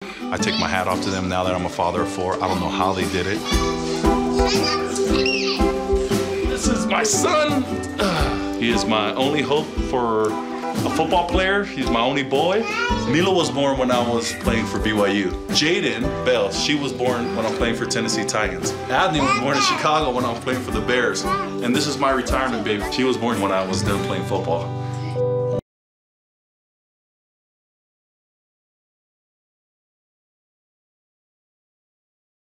I take my hat off to them now that I'm a father of 4. I don't know how they did it. This is my son. He is my only hope for a football player. He's my only boy. Mila was born when I was playing for BYU. Jaden Bell, she was born when I'm playing for Tennessee Titans. Adney was born in Chicago when I was playing for the Bears. And this is my retirement baby. She was born when I was done playing football.